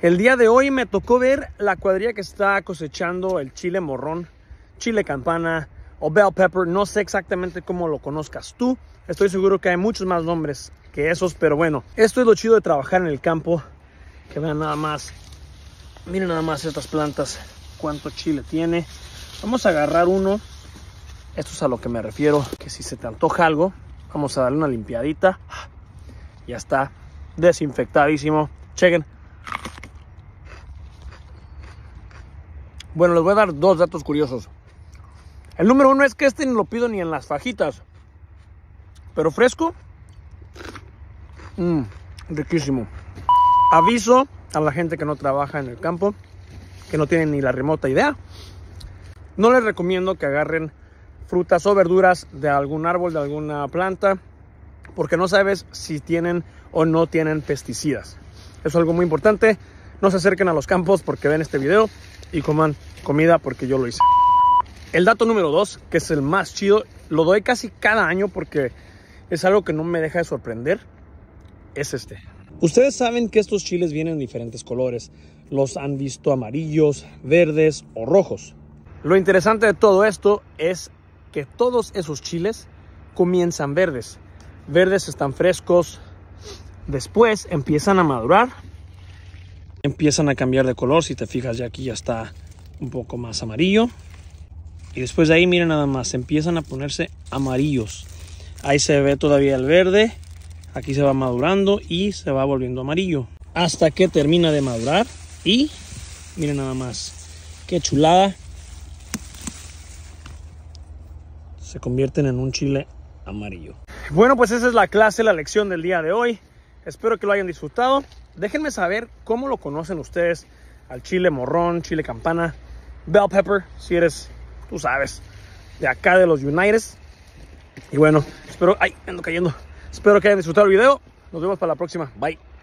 El día de hoy me tocó ver la cuadrilla que está cosechando el chile morrón, chile campana o bell pepper. No sé exactamente cómo lo conozcas tú. Estoy seguro que hay muchos más nombres que esos, pero bueno, esto es lo chido de trabajar en el campo. Que vean nada más, miren nada más estas plantas, cuánto chile tiene. Vamos a agarrar uno. Esto es a lo que me refiero, que si se te antoja algo, vamos a darle una limpiadita. Ya está desinfectadísimo. Chequen. Bueno, les voy a dar dos datos curiosos. El número uno es que este no lo pido ni en las fajitas, pero fresco, riquísimo. Aviso a la gente que no trabaja en el campo, que no tienen ni la remota idea. No les recomiendo que agarren frutas o verduras de algún árbol, de alguna planta, porque no sabes si tienen o no tienen pesticidas. Eso es algo muy importante. No se acerquen a los campos porque ven este video y coman comida porque yo lo hice. El dato número 2, que es el más chido, lo doy casi cada año porque es algo que no me deja de sorprender, es este. Ustedes saben que estos chiles vienen en diferentes colores. Los han visto amarillos, verdes o rojos. Lo interesante de todo esto es que todos esos chiles comienzan verdes. Verdes están frescos, después empiezan a madurar, empiezan a cambiar de color. Si te fijas, ya aquí ya está un poco más amarillo. Y después de ahí, miren nada más, empiezan a ponerse amarillos. Ahí se ve todavía el verde. Aquí se va madurando y se va volviendo amarillo. Hasta que termina de madurar. Y miren nada más, qué chulada. Se convierten en un chile amarillo. Bueno, pues esa es la clase, la lección del día de hoy. Espero que lo hayan disfrutado. Déjenme saber cómo lo conocen ustedes al chile morrón, chile campana, bell pepper, si eres, tú sabes, de acá de los United. Y bueno, espero, ando cayendo. Espero que hayan disfrutado el video. Nos vemos para la próxima. Bye.